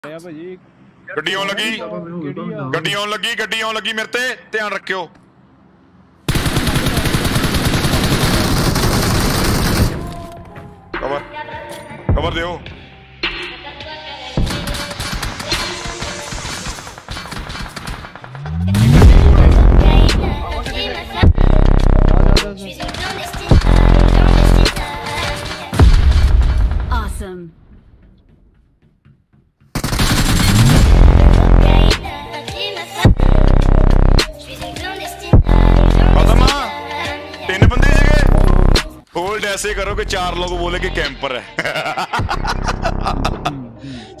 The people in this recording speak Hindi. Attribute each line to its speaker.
Speaker 1: ਭਾਜੀ
Speaker 2: ਗੱਡੀ ਆਉਣ ਲੱਗੀ ਮੇਰੇ ਤੇ ਧਿਆਨ ਰੱਖਿਓ। ਕਵਰ ਦਿਓ।
Speaker 3: Awesome.
Speaker 2: तीन बंदे जगह होल्ड ऐसे करो कि 4 लोग बोले कि कैंपर है।